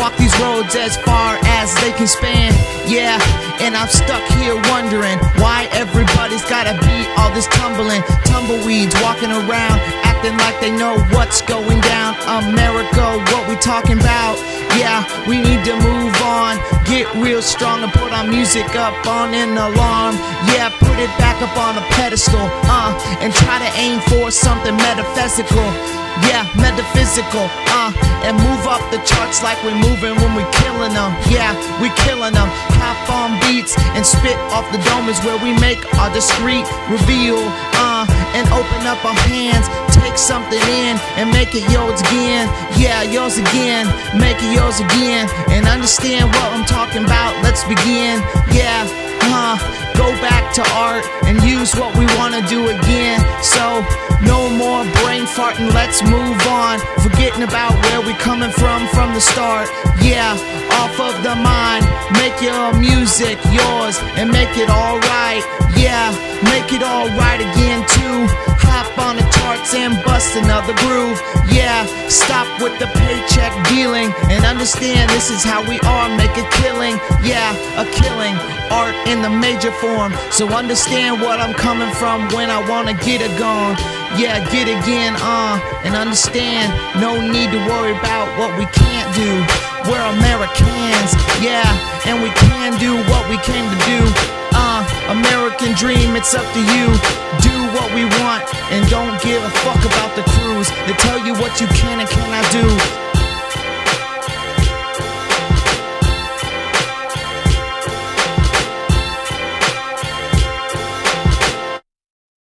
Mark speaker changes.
Speaker 1: walk these roads as far as they can span. Yeah, and I'm stuck here wondering why everybody's gotta be all this tumbling, tumbleweeds walking around, acting like they know what's going down. America, what we talking about? Yeah, we need to move on, get real strong and put our music up on an alarm. Yeah, put it back up on a pedestal, and try to aim for something metaphysical. Yeah, metaphysical, and move up the charts like we're moving when we're killing them. Yeah, we killing them. Hop on beats and spit off the dome is where we make our discreet reveal, and open up our hands, take something in and make it yours again. Yeah, yours again, make it yours again, and understand what I'm talking about. Let's begin. Yeah, go back to art and use what we wanna do again. So no more brain farting, let's move on, forgetting about where we coming from the start. Yeah, off of the mind, make your music yours and make it alright. Yeah, make it alright again too. Hop on the charts and bust another groove. Yeah, stop with the paycheck dealing and understand this is how we are, make a killing. Yeah, a killing, art in the major form. So understand what I'm coming from when I wanna get it gone. Yeah, get again, and understand, no need to worry about what we can't do. We're Americans, yeah, and we can do what we came to do. American dream, it's up to you. Do what we want and don't give a fuck about the crews that tell you what you can and cannot do.